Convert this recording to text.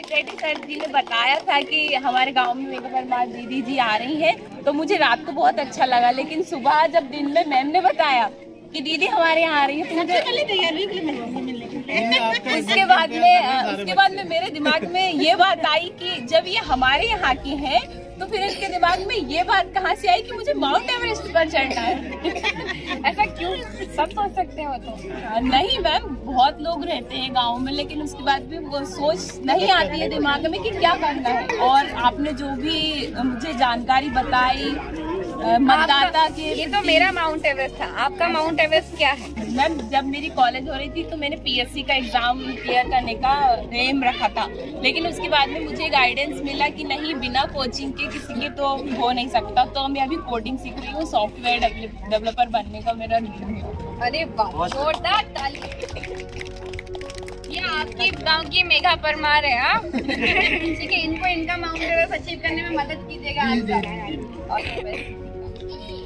Secretary sir जी ने बताया था कि हमारे गांव में मेघा परमार दीदी जी आ रही हैं, तो मुझे रात को बहुत अच्छा लगा। लेकिन सुबह जब दिन में मैम ने बताया कि दीदी हमारे यहाँ आ रही है, तो मुझे उसके बाद में मेरे दिमाग में ये बात आई कि जब ये हमारे यहाँ की है तो फिर इनके दिमाग में ये बात कहाँ से आई कि मुझे माउंट एवरेस्ट पर चढ़ना है। ऐसा क्यों? सब सोच सकते हो तो। नहीं मैम, बहुत लोग रहते हैं गांव में, लेकिन उसके बाद भी वो सोच नहीं आती है दिमाग में कि क्या करना है। और आपने जो भी मुझे जानकारी बताई मतदाता के, ये तो मेरा माउंट एवरेस्ट था, आपका माउंट एवरेस्ट क्या है? मैम जब मेरी कॉलेज हो रही थी तो मैंने पीएससी का एग्जाम क्लियर करने का एम रखा था, लेकिन उसके बाद में मुझे गाइडेंस मिला कि नहीं, बिना कोचिंग के किसी के तो हो नहीं सकता। तो मैं अभी कोडिंग सीख रही हूँ, सॉफ्टवेयर डेवलपर बनने का मेरा ड्रीम है। अरे वाह, जोरदार ताली। ये आपके गांव की मेघा परमार है। हाँ ठीक है, इनको इनका माउंट एवरेस्ट अचीव करने में मदद कीजिएगा।